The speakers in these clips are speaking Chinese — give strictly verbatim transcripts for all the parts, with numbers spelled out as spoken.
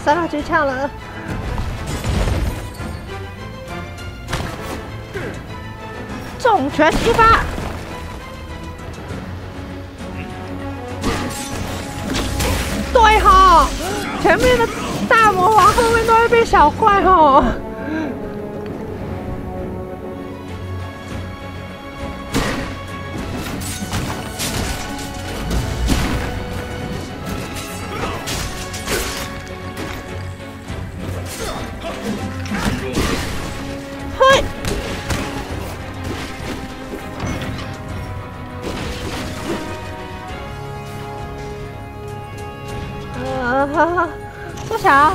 三到举枪了。重拳一发。对吼，前面的大魔王后面都会被小怪吼。 呃，缩小。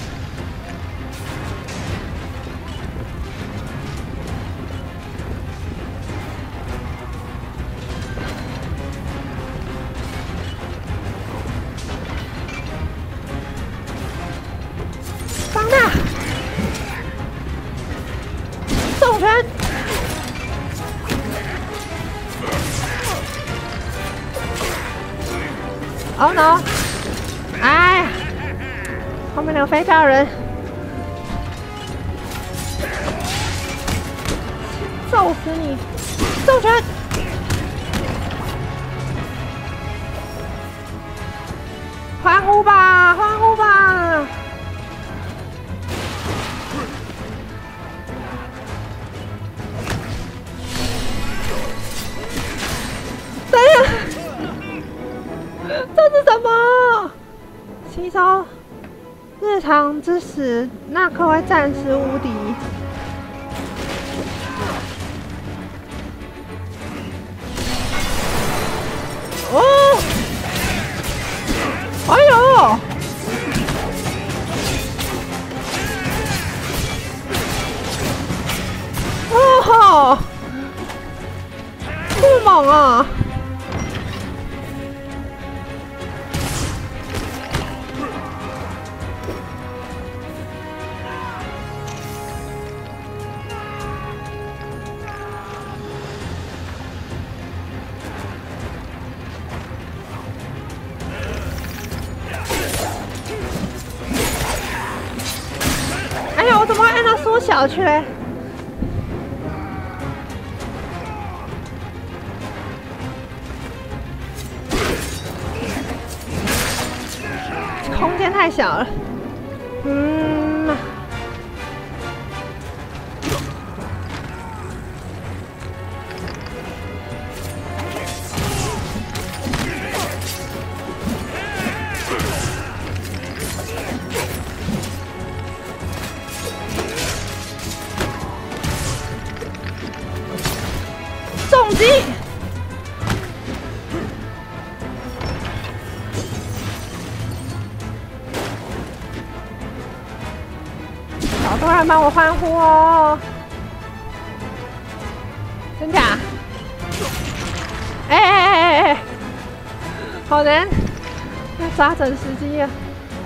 放大。重拳。Oh no！ 哎呀，后面那个飞镖人，揍死你！重拳，欢呼吧，欢呼吧！等一下，这是什么？ 吸收日常之时，那颗会暂时无敌。哦，哎呦！哦吼，这么猛啊！ 哎呀，我怎么会按到缩小去嘞？空间太小了。嗯。重击！好多人帮我欢呼哦！真假？哎哎哎哎哎！好难，要抓准时机啊！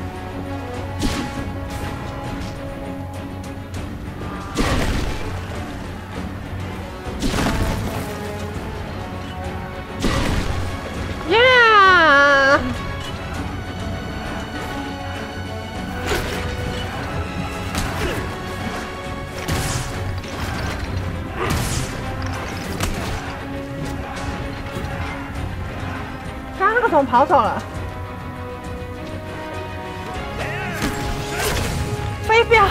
怎么跑走了？飞镖！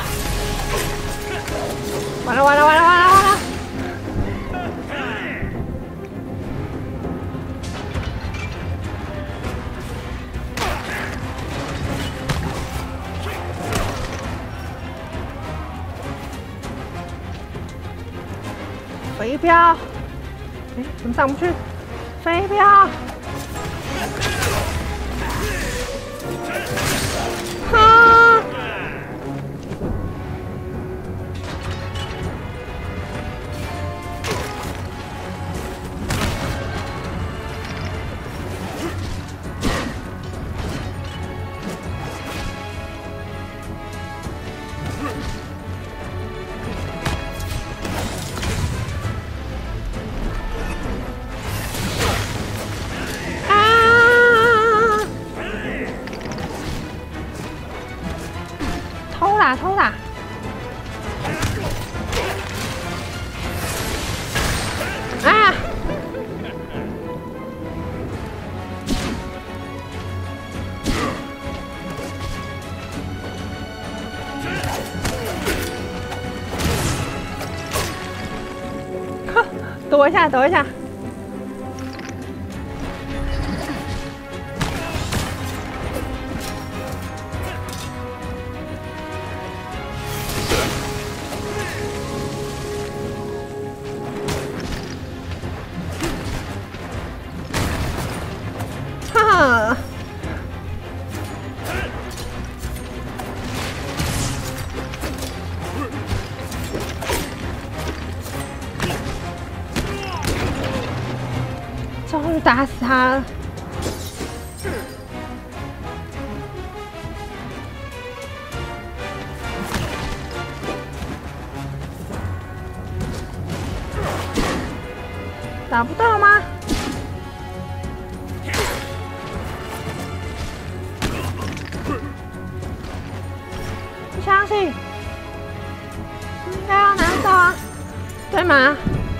完了完了完了完了完了！飞镖！哎，怎么上不去？飞镖！ 哈！ 躲一下，躲一下。哈哈。 终于打死他了！打不到吗？不相信，应该要拿到啊，对吗？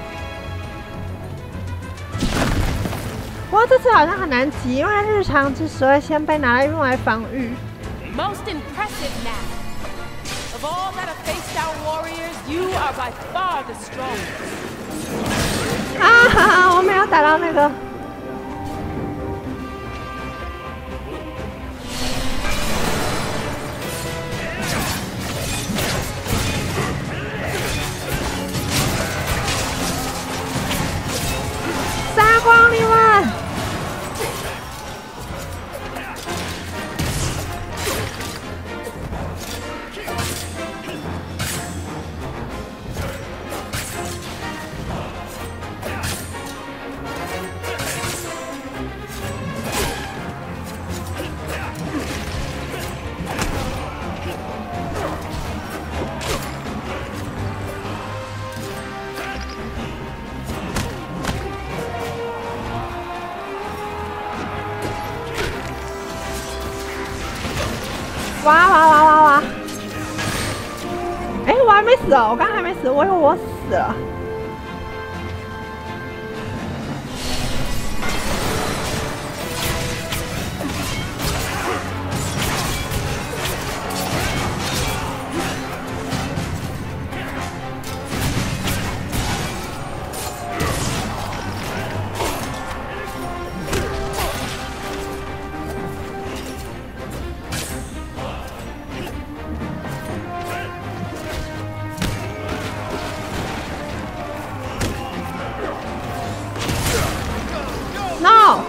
不过这次好像很难击，因为日常之石会先被拿来用来防御。 Most impressive now. Of all that have faced our warriors, you are by far the strongest. 啊哈哈！我没有打到那个。杀光你们！ 哇哇哇哇哇！哎，我还没死哦，我刚刚还没死，我以为我死了。No！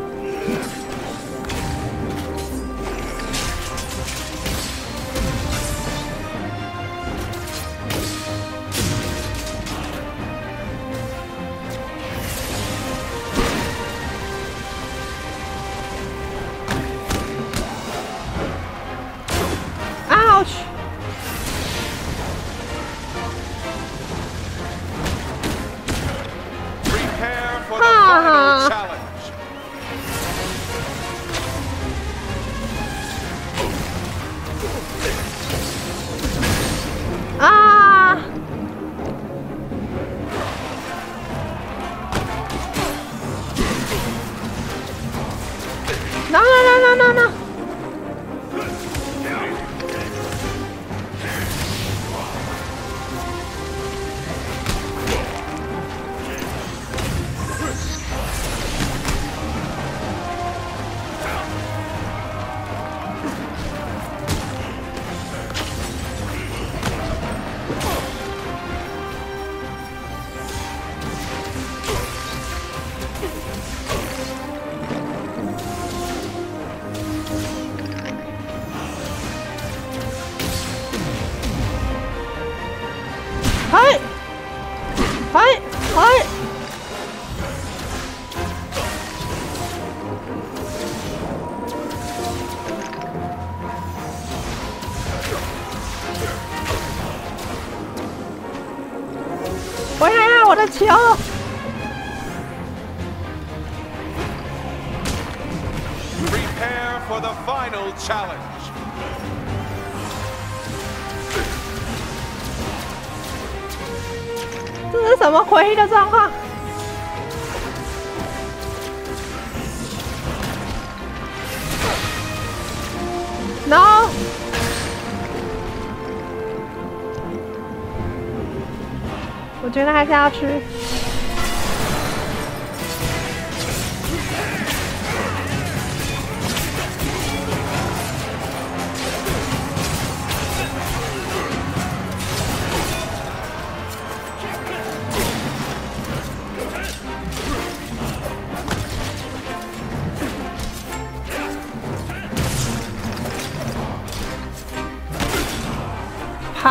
Ouch！ Prepare for the final challenge. 啊！ No no no no no no！ はいはいはい。回来啊，我的球！ Prepare for the final challenge. 这是什么诡异的状况 ？No！ 我觉得还是要去。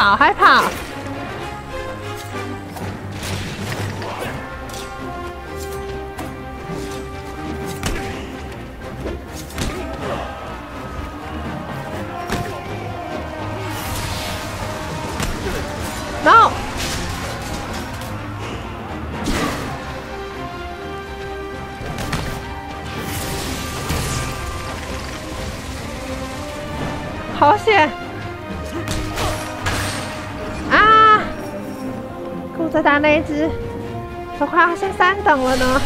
跑，还跑！No！ 好险！啊！顾着打那一只，都快要升三等了呢。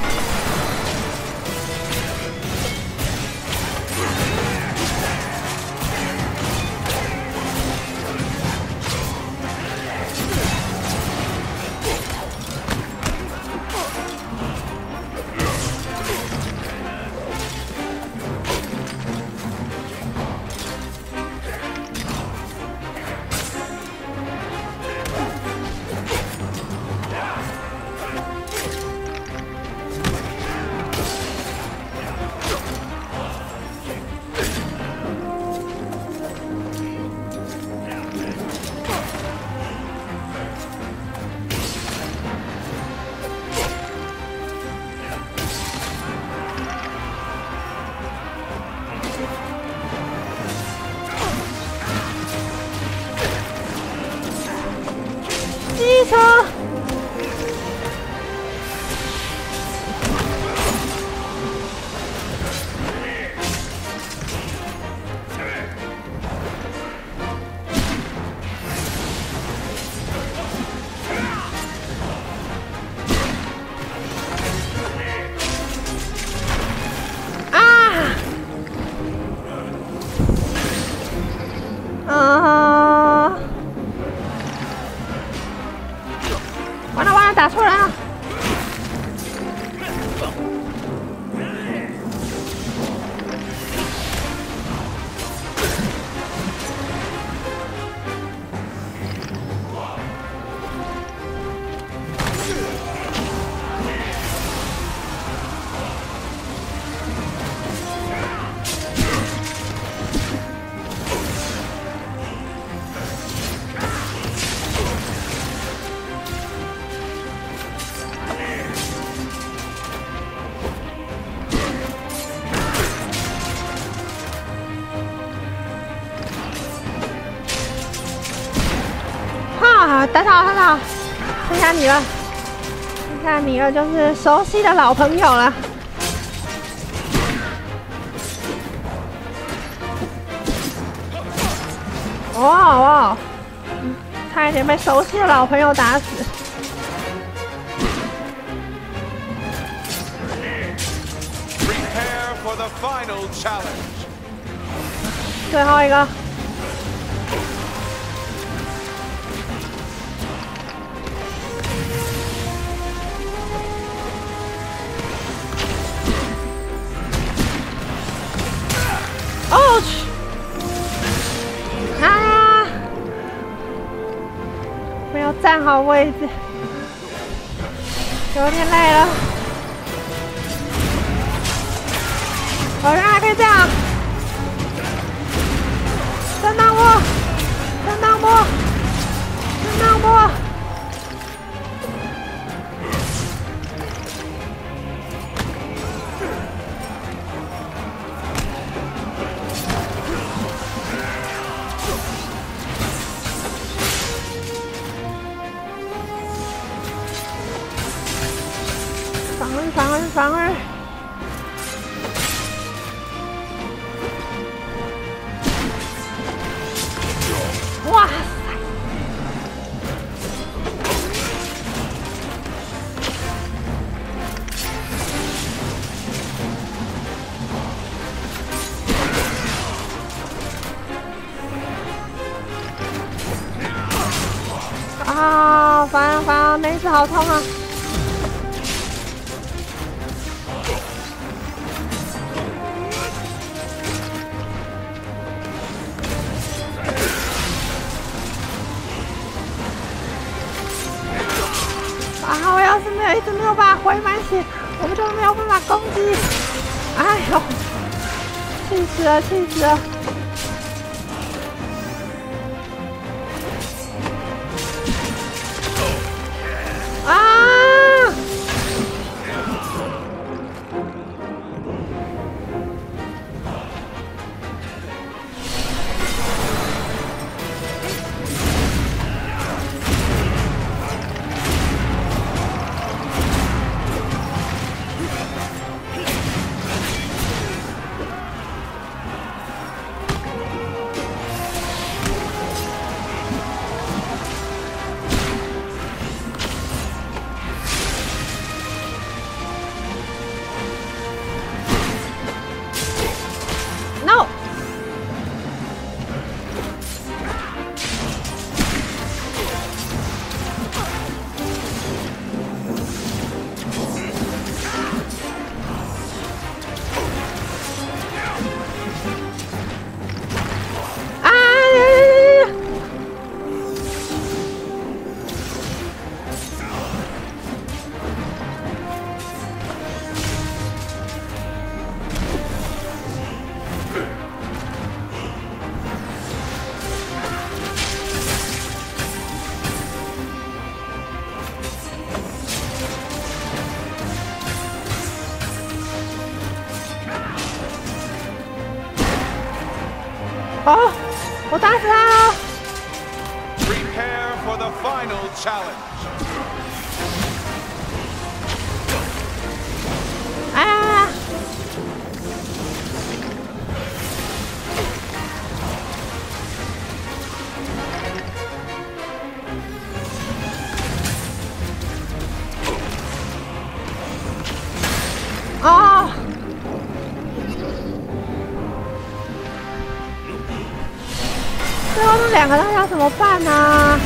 机车。啊！啊！完了完了，打错人了！啊，打倒打倒，剩下你了，剩下你了，就是熟悉的老朋友了。哇哇，差一点被熟悉的老朋友打死。 Prepare for the final challenge. 最后一个。哦去！啊！没有站好位置，有点累了。哦，原来还可以这样！震荡波，震荡波，震荡波！反而，反而，反而！哇塞！啊，烦啊烦啊，那一次好痛啊！啊！我要是没有一直没有办法回满血，我们就没有办法攻击。哎呦，气死了，气死了！ 哦，我打死他了。 Prepare for the final challenge. 啊！哦！最后那两个他要怎么办呢、啊？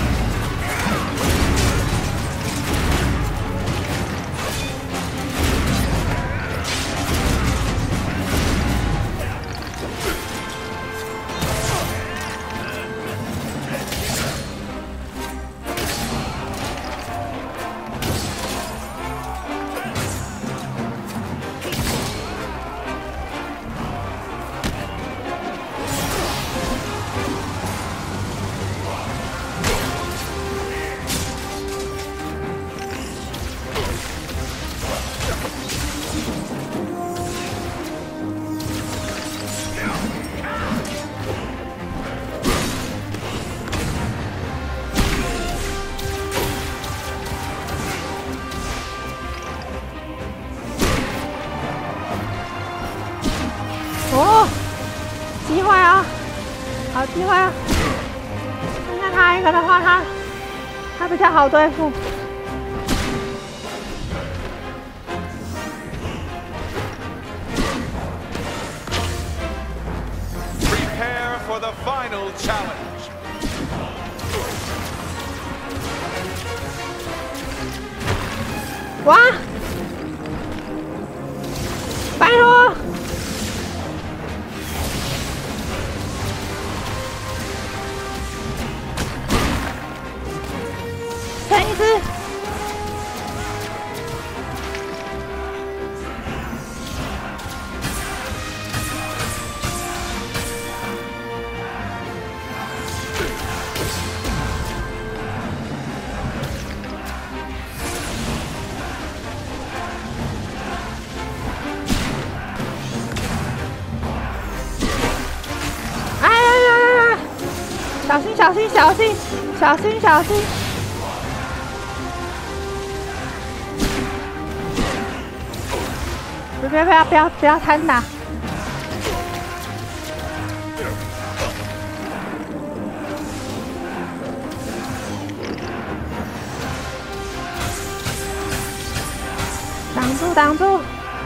哦，机会啊，好机会啊！剩下他一个的话，他他比较好对付。 Prepare for the final challenge. 哇！拜托！再一次！小心！小心！小心！小心！小心！不要不要不要不要贪打！挡住！挡住！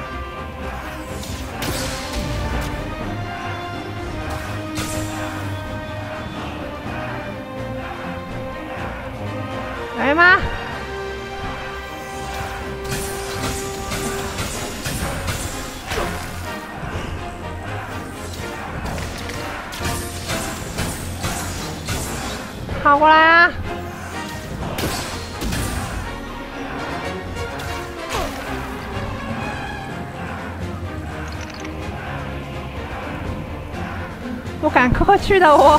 来吗？跑过来啊！不敢过去的我。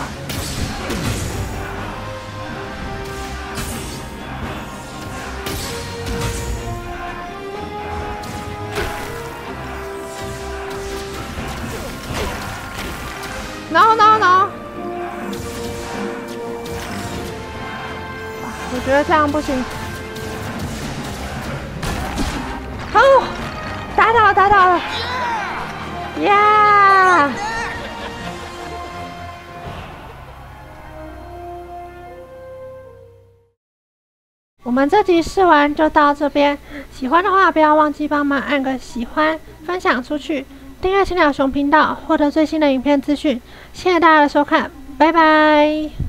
No no no！ 我觉得这样不行。哦，打倒了，打倒了！呀！我们这集试完就到这边，喜欢的话不要忘记帮忙按个喜欢，分享出去。 订阅青鸟熊频道，获得最新的影片资讯。谢谢大家的收看，拜拜。